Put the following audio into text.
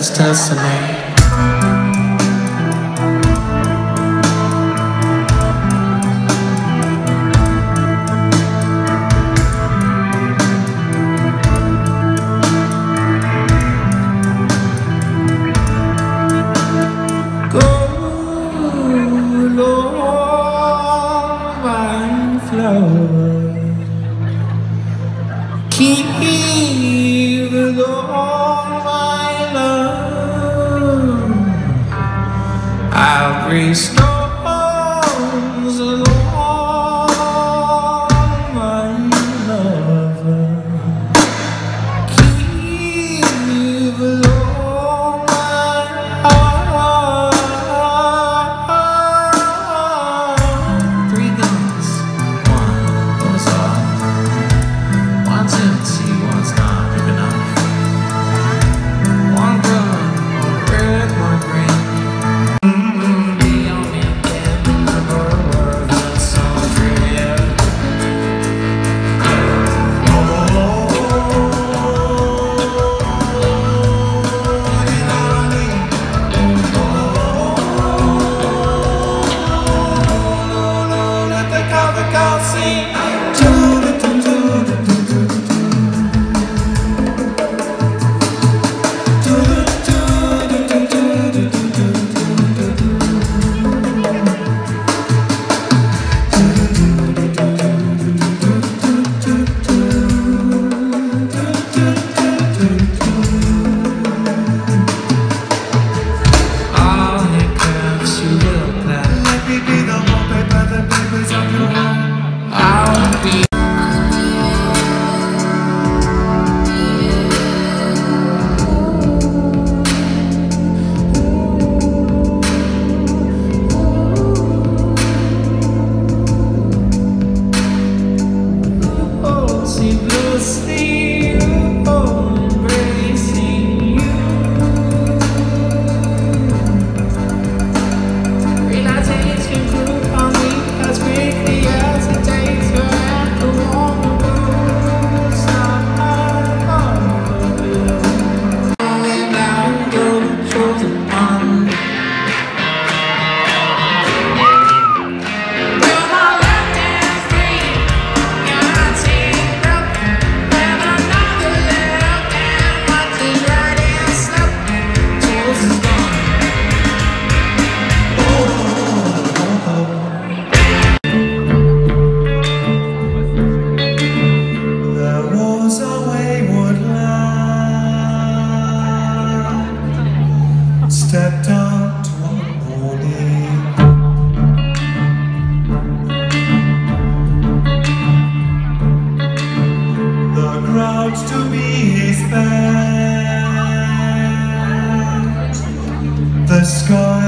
devil's destiny. Keep with all my love. I'll bring stones along my lover. Keep with all my heart. 3 guns, 1 goes off. One's empty, one's not big enough. One gun, one red, one green. The only thing the world that's so real. Let the cover go sing. Stepped out one morning. The crowds to be his bed. The sky